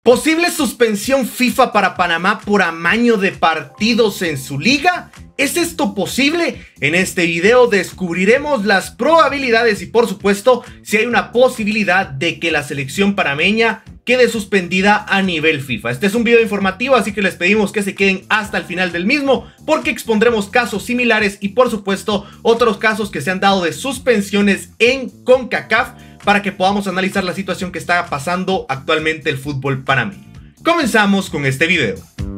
¿Posible suspensión FIFA para Panamá por amaño de partidos en su liga? ¿Es esto posible? En este video descubriremos las probabilidades y por supuesto si hay una posibilidad de que la selección panameña quede suspendida a nivel FIFA. Este es un video informativo, así que les pedimos que se queden hasta el final del mismo porque expondremos casos similares y por supuesto otros casos que se han dado de suspensiones en CONCACAF para que podamos analizar la situación que está pasando actualmente el fútbol panameño. Comenzamos con este video.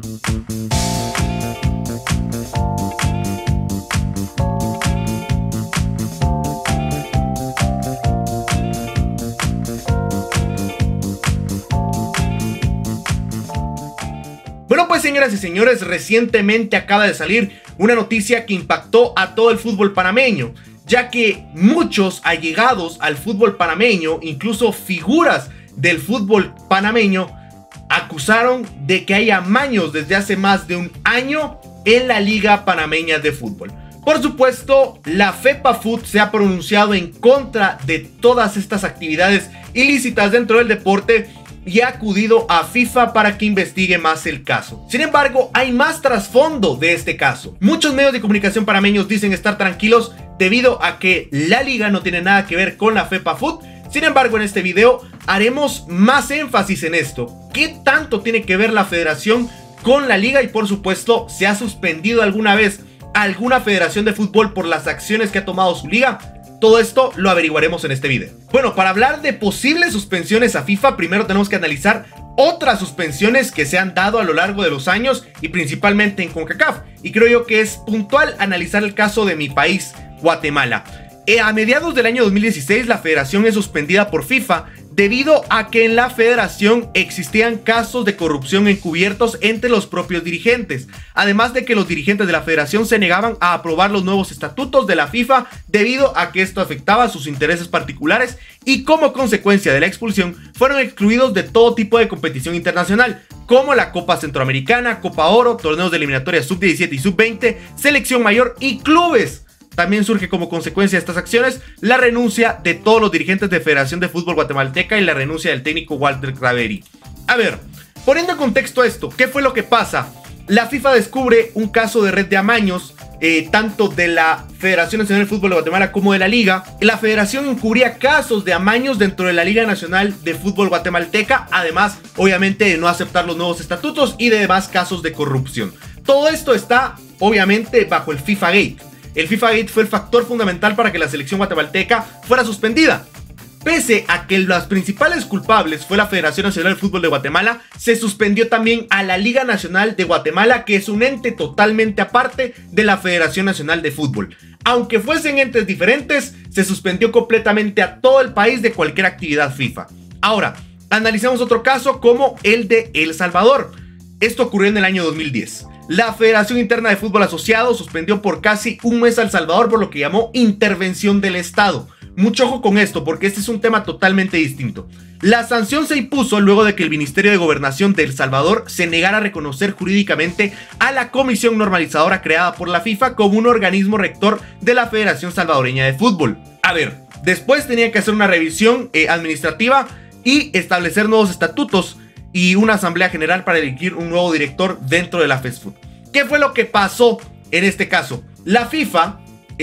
Bueno, pues señoras y señores, recientemente acaba de salir una noticia que impactó a todo el fútbol panameño, ya que muchos allegados al fútbol panameño, incluso figuras del fútbol panameño, acusaron de que hay amaños desde hace más de un año en la Liga Panameña de Fútbol. Por supuesto, la FEPAFUT se ha pronunciado en contra de todas estas actividades ilícitas dentro del deporte y ha acudido a FIFA para que investigue más el caso. Sin embargo, hay más trasfondo de este caso. Muchos medios de comunicación panameños dicen estar tranquilos debido a que la liga no tiene nada que ver con la FEPAFUT. Sin embargo, en este video haremos más énfasis en esto. ¿Qué tanto tiene que ver la federación con la liga? Y por supuesto, ¿se ha suspendido alguna vez alguna federación de fútbol por las acciones que ha tomado su liga? Todo esto lo averiguaremos en este video. Bueno, para hablar de posibles suspensiones a FIFA, primero tenemos que analizar otras suspensiones que se han dado a lo largo de los años y principalmente en CONCACAF. Y creo yo que es puntual analizar el caso de mi país, Guatemala. A mediados del año 2016 la federación es suspendida por FIFA debido a que en la federación existían casos de corrupción encubiertos entre los propios dirigentes, además de que los dirigentes de la federación se negaban a aprobar los nuevos estatutos de la FIFA debido a que esto afectaba sus intereses particulares y como consecuencia de la expulsión fueron excluidos de todo tipo de competición internacional, como la Copa Centroamericana, Copa Oro, torneos de eliminatoria sub-17 y sub-20, selección mayor y clubes. También surge como consecuencia de estas acciones la renuncia de todos los dirigentes de Federación de Fútbol Guatemalteca y la renuncia del técnico Walter Craveri. A ver, poniendo en contexto esto, ¿qué fue lo que pasa? La FIFA descubre un caso de red de amaños, tanto de la Federación Nacional de Fútbol de Guatemala como de la Liga. La federación encubría casos de amaños dentro de la Liga Nacional de Fútbol Guatemalteca, además, obviamente, de no aceptar los nuevos estatutos y de demás casos de corrupción. Todo esto está, obviamente, bajo el FIFA Gate. El FIFA Gate fue el factor fundamental para que la selección guatemalteca fuera suspendida. Pese a que las principales culpables fue la Federación Nacional de Fútbol de Guatemala, se suspendió también a la Liga Nacional de Guatemala, que es un ente totalmente aparte de la Federación Nacional de Fútbol. Aunque fuesen entes diferentes, se suspendió completamente a todo el país de cualquier actividad FIFA. Ahora, analicemos otro caso como el de El Salvador. Esto ocurrió en el año 2010. La Federación Interna de Fútbol Asociado suspendió por casi un mes a El Salvador por lo que llamó intervención del Estado. Mucho ojo con esto porque este es un tema totalmente distinto. La sanción se impuso luego de que el Ministerio de Gobernación de El Salvador se negara a reconocer jurídicamente a la Comisión Normalizadora creada por la FIFA como un organismo rector de la Federación Salvadoreña de Fútbol. A ver, después tenía que hacer una revisión administrativa y establecer nuevos estatutos y una asamblea general para elegir un nuevo director dentro de la FESFUT. ¿Qué fue lo que pasó en este caso? La FIFA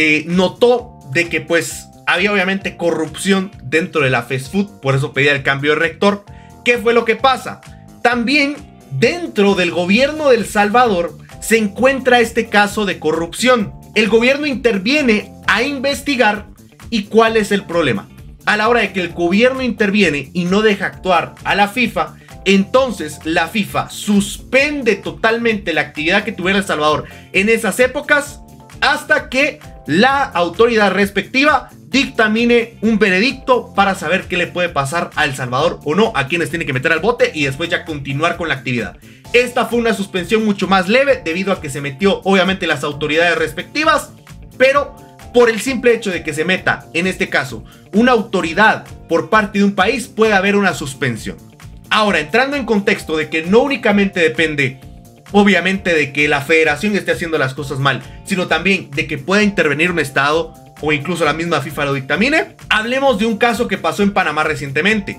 notó de que pues había obviamente corrupción dentro de la FESFUT, por eso pedía el cambio de rector. ¿Qué fue lo que pasa? También dentro del gobierno de El Salvador se encuentra este caso de corrupción. El gobierno interviene a investigar y ¿cuál es el problema? A la hora de que el gobierno interviene y no deja actuar a la FIFA, entonces la FIFA suspende totalmente la actividad que tuviera El Salvador en esas épocas hasta que la autoridad respectiva dictamine un veredicto para saber qué le puede pasar a El Salvador o no, a quienes tiene que meter al bote y después ya continuar con la actividad. Esta fue una suspensión mucho más leve debido a que se metió obviamente las autoridades respectivas, pero por el simple hecho de que se meta, en este caso, una autoridad por parte de un país, puede haber una suspensión. Ahora, entrando en contexto de que no únicamente depende, obviamente, de que la federación esté haciendo las cosas mal, sino también de que pueda intervenir un estado o incluso la misma FIFA lo dictamine, hablemos de un caso que pasó en Panamá recientemente.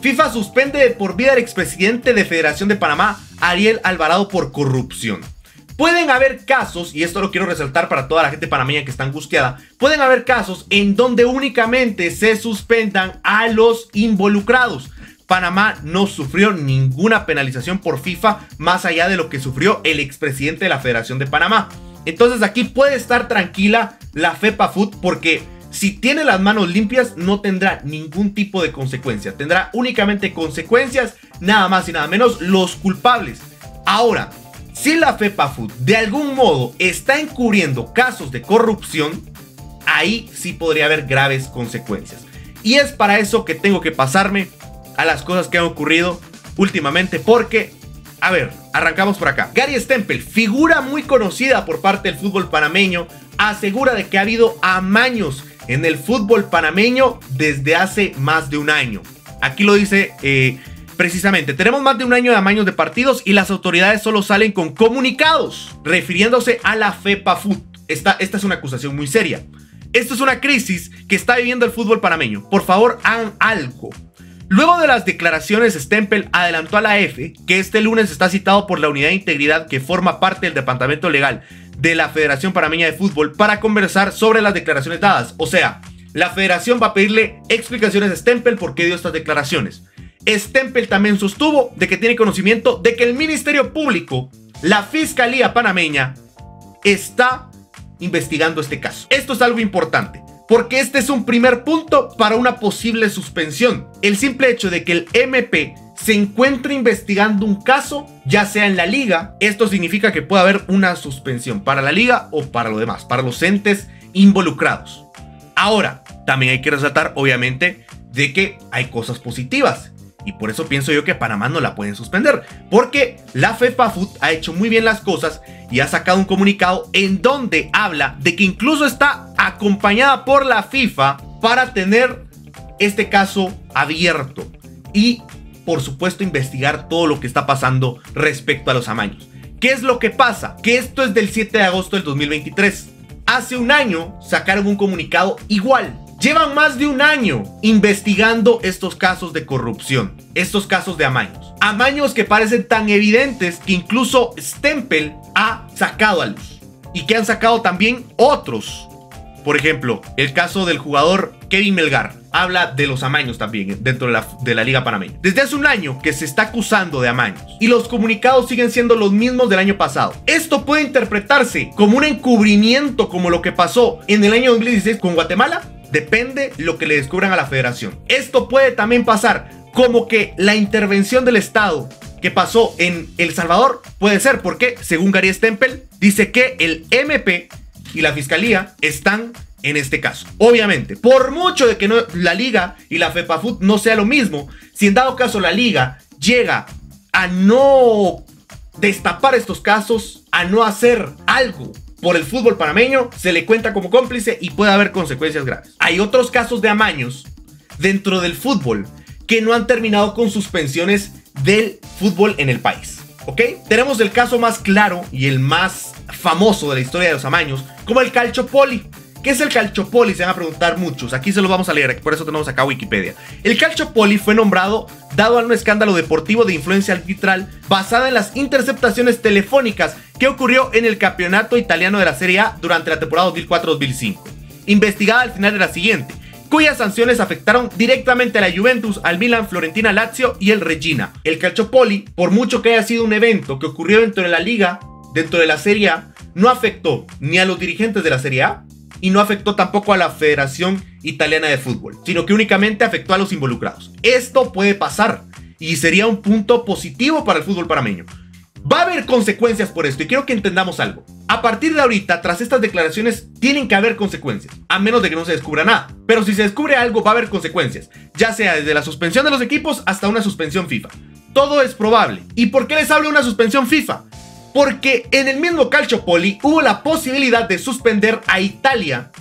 FIFA suspende de por vida al expresidente de Federación de Panamá, Ariel Alvarado, por corrupción. Pueden haber casos, y esto lo quiero resaltar para toda la gente panameña que está angustiada, pueden haber casos en donde únicamente se suspendan a los involucrados. Panamá no sufrió ninguna penalización por FIFA más allá de lo que sufrió el expresidente de la Federación de Panamá. Entonces aquí puede estar tranquila la FEPAFUT, porque si tiene las manos limpias no tendrá ningún tipo de consecuencia. Tendrá únicamente consecuencias, nada más y nada menos, los culpables. Ahora, si la FEPAFUT de algún modo está encubriendo casos de corrupción, ahí sí podría haber graves consecuencias. Y es para eso que tengo que pasarme a las cosas que han ocurrido últimamente, porque, a ver, arrancamos por acá. Gary Stempel, figura muy conocida por parte del fútbol panameño, asegura de que ha habido amaños en el fútbol panameño desde hace más de un año. Aquí lo dice precisamente: tenemos más de un año de amaños de partidos y las autoridades solo salen con comunicados, refiriéndose a la FEPAFUT. Esta es una acusación muy seria. Esto es una crisis que está viviendo el fútbol panameño. Por favor, hagan algo. Luego de las declaraciones, Stempel adelantó a la F que este lunes está citado por la Unidad de Integridad, que forma parte del Departamento Legal de la Federación Panameña de Fútbol, para conversar sobre las declaraciones dadas. O sea, la federación va a pedirle explicaciones a Stempel por qué dio estas declaraciones. Stempel también sostuvo de que tiene conocimiento de que el Ministerio Público, la Fiscalía Panameña, está investigando este caso. Esto es algo importante, porque este es un primer punto para una posible suspensión. El simple hecho de que el MP se encuentre investigando un caso, ya sea en la liga, esto significa que puede haber una suspensión para la liga o para lo demás, para los entes involucrados. Ahora, también hay que resaltar, obviamente, de que hay cosas positivas. Y por eso pienso yo que Panamá no la pueden suspender, porque la FEPAFUT ha hecho muy bien las cosas y ha sacado un comunicado en donde habla de que incluso está acompañada por la FIFA para tener este caso abierto y, por supuesto, investigar todo lo que está pasando respecto a los amaños. ¿Qué es lo que pasa? Que esto es del 7 de agosto del 2023. Hace un año sacaron un comunicado igual. Llevan más de un año investigando estos casos de corrupción, estos casos de amaños. Amaños que parecen tan evidentes que incluso Stempel ha sacado a luz. Y que han sacado también otros. Por ejemplo, el caso del jugador Kevin Melgar. Habla de los amaños también dentro de la Liga Panameña. Desde hace un año que se está acusando de amaños. Y los comunicados siguen siendo los mismos del año pasado. Esto puede interpretarse como un encubrimiento, como lo que pasó en el año 2016 con Guatemala. Depende lo que le descubran a la federación. Esto puede también pasar como que la intervención del Estado que pasó en El Salvador puede ser, porque según Gary Stempel dice que el MP y la Fiscalía están en este caso. Obviamente, por mucho de que la Liga y la FEPAFUT no sea lo mismo, si en dado caso la Liga llega a no destapar estos casos, a no hacer algo por el fútbol panameño, se le cuenta como cómplice y puede haber consecuencias graves. Hay otros casos de amaños dentro del fútbol que no han terminado con suspensiones del fútbol en el país, ¿ok? Tenemos el caso más claro y el más famoso de la historia de los amaños, como el Calciopoli. ¿Qué es el Calciopoli? Se van a preguntar muchos. Aquí se los vamos a leer, por eso tenemos acá Wikipedia. El Calciopoli fue nombrado dado a un escándalo deportivo de influencia arbitral basada en las interceptaciones telefónicas que ocurrió en el campeonato italiano de la Serie A durante la temporada 2004-2005. Investigada al final de la siguiente, cuyas sanciones afectaron directamente a la Juventus, al Milan, Fiorentina, Lazio y el Reggina. El Calciopoli, por mucho que haya sido un evento que ocurrió dentro de la liga, dentro de la Serie A, no afectó ni a los dirigentes de la Serie A y no afectó tampoco a la Federación Italiana de Fútbol, sino que únicamente afectó a los involucrados. Esto puede pasar y sería un punto positivo para el fútbol panameño. Va a haber consecuencias por esto y quiero que entendamos algo. A partir de ahorita, tras estas declaraciones, tienen que haber consecuencias, a menos de que no se descubra nada. Pero si se descubre algo, va a haber consecuencias, ya sea desde la suspensión de los equipos hasta una suspensión FIFA. Todo es probable. ¿Y por qué les hablo de una suspensión FIFA? Porque en el mismo Calciopoli hubo la posibilidad de suspender a Italia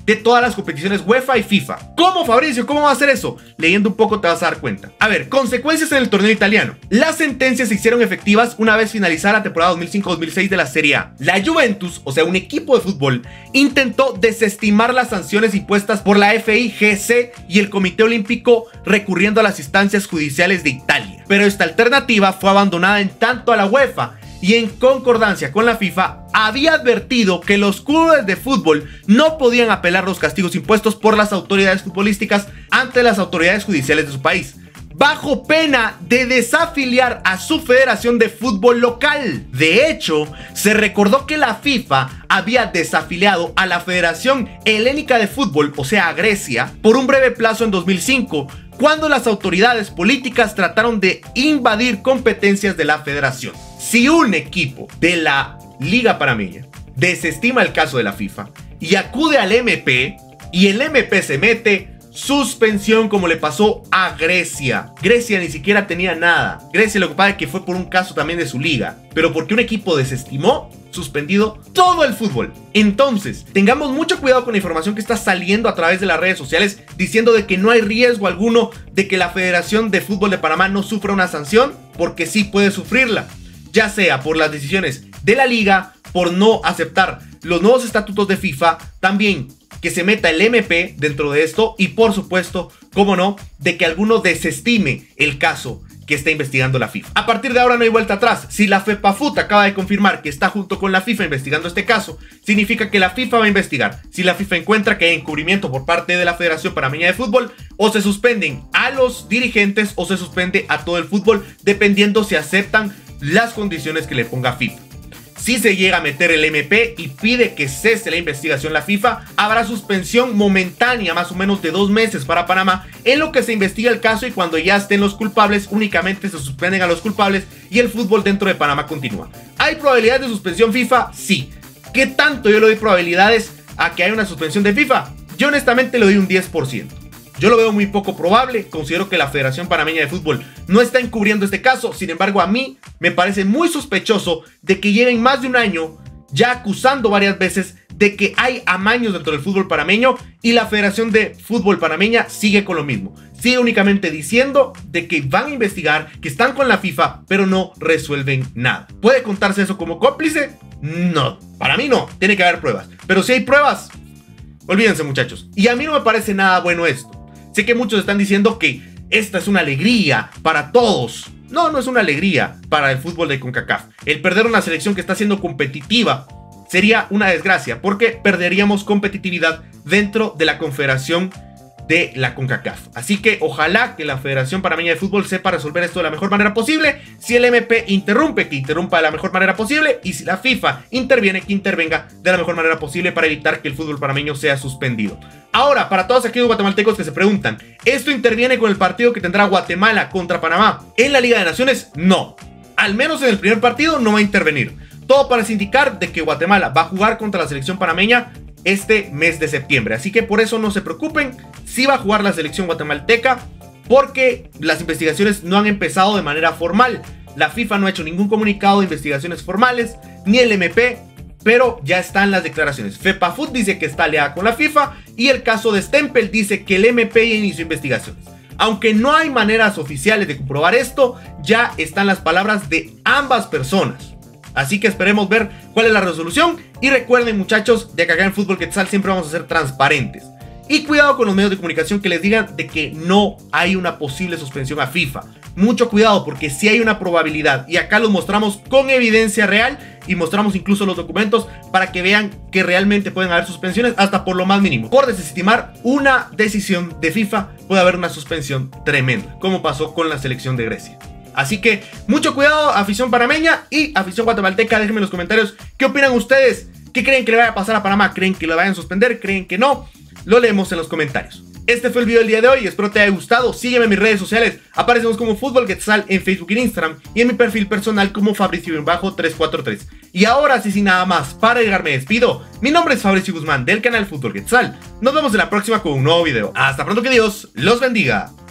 de todas las competiciones UEFA y FIFA. ¿Cómo, Fabricio? ¿Cómo va a ser eso? Leyendo un poco te vas a dar cuenta. A ver, consecuencias en el torneo italiano. Las sentencias se hicieron efectivas una vez finalizada la temporada 2005-2006 de la Serie A. La Juventus, o sea un equipo de fútbol, intentó desestimar las sanciones impuestas por la FIGC y el Comité Olímpico recurriendo a las instancias judiciales de Italia. Pero esta alternativa fue abandonada en tanto a la UEFA, y en concordancia con la FIFA había advertido que los clubes de fútbol no podían apelar los castigos impuestos por las autoridades futbolísticas ante las autoridades judiciales de su país, bajo pena de desafiliar a su federación de fútbol local. De hecho, se recordó que la FIFA había desafiliado a la Federación Helénica de Fútbol, o sea, a Grecia, por un breve plazo en 2005, cuando las autoridades políticas trataron de invadir competencias de la federación. Si un equipo de la Liga Panameña desestima el caso de la FIFA y acude al MP, y el MP se mete, suspensión, como le pasó a Grecia. Grecia ni siquiera tenía nada. Grecia lo que pasa es que fue por un caso también de su liga, pero porque un equipo desestimó, suspendido todo el fútbol. Entonces, tengamos mucho cuidado con la información que está saliendo a través de las redes sociales diciendo de que no hay riesgo alguno de que la Federación de Fútbol de Panamá no sufra una sanción, porque sí puede sufrirla, ya sea por las decisiones de la liga, por no aceptar los nuevos estatutos de FIFA, también que se meta el MP dentro de esto y por supuesto, cómo no, de que alguno desestime el caso que está investigando la FIFA. A partir de ahora no hay vuelta atrás. Si la FEPAFUT acaba de confirmar que está junto con la FIFA investigando este caso, significa que la FIFA va a investigar. Si la FIFA encuentra que hay encubrimiento por parte de la Federación Panameña de Fútbol, o se suspenden a los dirigentes o se suspende a todo el fútbol, dependiendo si aceptan las condiciones que le ponga FIFA. Si se llega a meter el MP y pide que cese la investigación la FIFA, habrá suspensión momentánea más o menos de 2 meses para Panamá, en lo que se investiga el caso, y cuando ya estén los culpables únicamente se suspenden a los culpables y el fútbol dentro de Panamá continúa. ¿Hay probabilidades de suspensión FIFA? Sí. ¿Qué tanto yo le doy probabilidades a que haya una suspensión de FIFA? Yo honestamente le doy un 10%. Yo lo veo muy poco probable. Considero que la Federación Panameña de Fútbol no está encubriendo este caso. Sin embargo, a mí me parece muy sospechoso de que lleven más de un año ya acusando varias veces de que hay amaños dentro del fútbol panameño, y la Federación de Fútbol Panameña sigue con lo mismo. Sigue únicamente diciendo de que van a investigar, que están con la FIFA, pero no resuelven nada. ¿Puede contarse eso como cómplice? No, para mí no. Tiene que haber pruebas. Pero si hay pruebas, olvídense, muchachos. Y a mí no me parece nada bueno esto. Sé que muchos están diciendo que esta es una alegría para todos. No, no es una alegría para el fútbol de CONCACAF. El perder una selección que está siendo competitiva sería una desgracia, porque perderíamos competitividad dentro de la confederación de la CONCACAF. Así que ojalá que la Federación Panameña de Fútbol sepa resolver esto de la mejor manera posible. Si el MP interrumpe, que interrumpa de la mejor manera posible, y si la FIFA interviene, que intervenga de la mejor manera posible para evitar que el fútbol panameño sea suspendido. Ahora, para todos aquellos guatemaltecos que se preguntan, ¿esto interviene con el partido que tendrá Guatemala contra Panamá en la Liga de Naciones? No, al menos en el primer partido no va a intervenir. Todo parece indicar de que Guatemala va a jugar contra la selección panameña este mes de septiembre, así que por eso no se preocupen. Sí va a jugar la selección guatemalteca, porque las investigaciones no han empezado de manera formal. La FIFA no ha hecho ningún comunicado de investigaciones formales, ni el MP, pero ya están las declaraciones. FEPAFUT dice que está aliada con la FIFA, y el caso de Stempel dice que el MP ya inició investigaciones. Aunque no hay maneras oficiales de comprobar esto, ya están las palabras de ambas personas. Así que esperemos ver cuál es la resolución. Y recuerden, muchachos, de que acá en Fútbol Quetzal siempre vamos a ser transparentes. Y cuidado con los medios de comunicación que les digan de que no hay una posible suspensión a FIFA. Mucho cuidado, porque sí hay una probabilidad. Y acá los mostramos con evidencia real, y mostramos incluso los documentos para que vean que realmente pueden haber suspensiones hasta por lo más mínimo. Por desestimar una decisión de FIFA puede haber una suspensión tremenda, como pasó con la selección de Grecia. Así que mucho cuidado, afición panameña y afición guatemalteca. Déjenme en los comentarios qué opinan ustedes. ¿Qué creen que le vaya a pasar a Panamá? ¿Creen que lo vayan a suspender? ¿Creen que no? Lo leemos en los comentarios. Este fue el video del día de hoy, espero te haya gustado. Sígueme en mis redes sociales, aparecemos como Fútbol Quetzal en Facebook y en Instagram, y en mi perfil personal como Fabricio-343. Y ahora sí, sin nada más para llegar, me despido. Mi nombre es Fabricio Guzmán del canal Fútbol Quetzal. Nos vemos en la próxima con un nuevo video. Hasta pronto, que Dios los bendiga.